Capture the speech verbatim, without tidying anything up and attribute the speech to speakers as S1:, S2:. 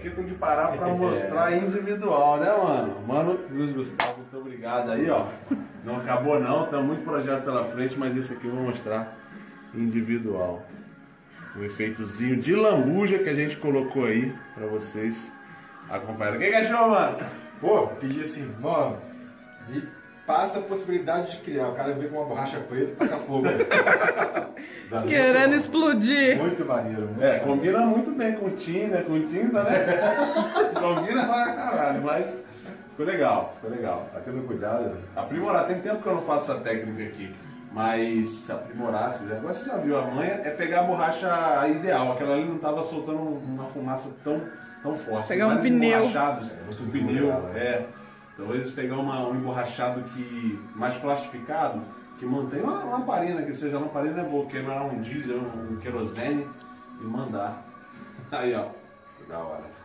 S1: aqui tem que parar pra mostrar individual, né, mano? Mano, Luiz Gustavo, muito obrigado aí, ó. Não acabou não, tá muito projeto pela frente, mas esse aqui eu vou mostrar individual. O efeitozinho de lambuja que a gente colocou aí pra vocês acompanharem. O que achou, mano?
S2: Pô, pedi assim, mano, me passa a possibilidade de criar. O cara vem com uma borracha preta e taca fogo.
S3: Querendo explodir.
S2: Muito maneiro. Muito
S1: É,
S2: maneiro.
S1: combina muito bem com tinta, com tinta, né? Combina pra caralho, mas ficou legal, ficou legal.
S2: Tá tendo cuidado.
S1: Aprimorar, tem tempo que eu não faço essa técnica aqui, mas aprimorar, se agora você já viu, a manha é pegar a borracha ideal, aquela ali não tava soltando uma fumaça tão, tão forte.
S3: Pegar um
S1: Vários
S3: pneu.
S1: emborrachados, um pneu, é. Então eles pegar uma, um emborrachado que, mais plastificado, que mantém uma lamparina, que seja lamparina é boa, queimar um diesel, um querosene e mandar. Aí ó, que da hora.